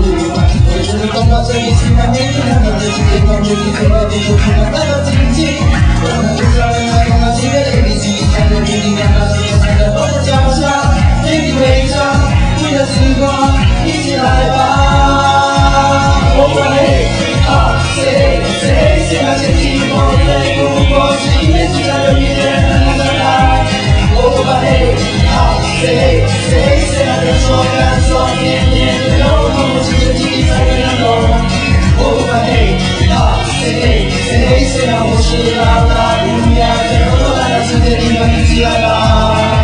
我只能拥抱这一起把每一个人的世界都努力做到最后，不要那么紧紧。我们不少人在梦到新的 ABC， 才能决定看到世界踩在我的脚下，给你微笑，你的时光，一起来吧。我们嘿啊谁谁谁要前进，我飞不过是因为只要有一个人能等待。我们嘿啊谁谁谁要敢说敢说，天天都有梦，其实自己才会感动。我们嘿啊谁谁谁要我是老大，不要再回头来到世界里面，一起来吧。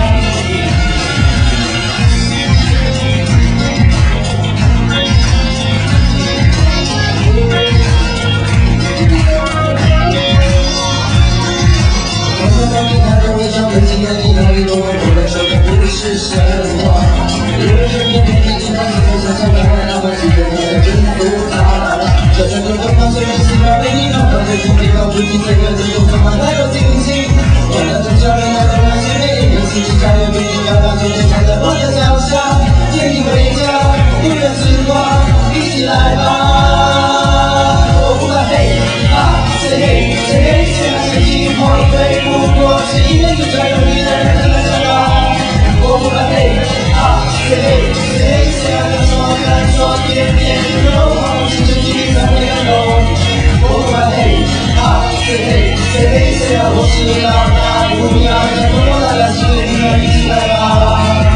曾经的你哪里都会不能说的不是神话，因为身边每一句话是从想象的话，那么记得你的真不怕。这整个东方虽然是把每一种感觉从背后不停这个人中充满太多惊喜。我的真笑人来到那些每一个星期，加油必须要把终点踩在我的脚下，天地回家，永远时光，一起来吧。我不怕黑啊，谁黑谁黑谁来前进，我飞不过是因为。只要有你的人能找到，我不怕黑啊，谁黑谁黑谁要敢说敢说，天天都有梦，其实自己才会感动。我不怕黑啊，谁黑谁黑谁要我是老大，不要再拖拉了，是你们一起来吧。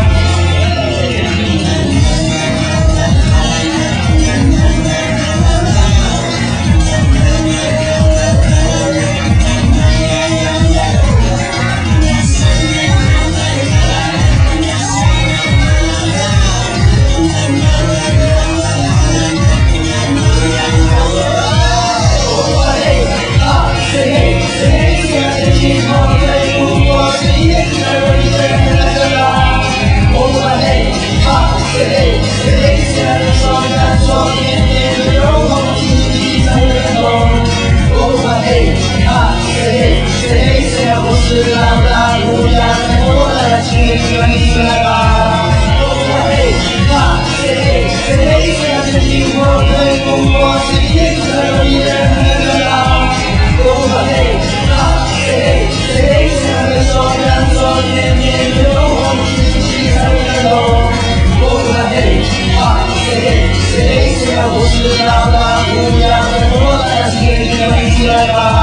我是老大，不要再拖拉，让世界里面一起来吧。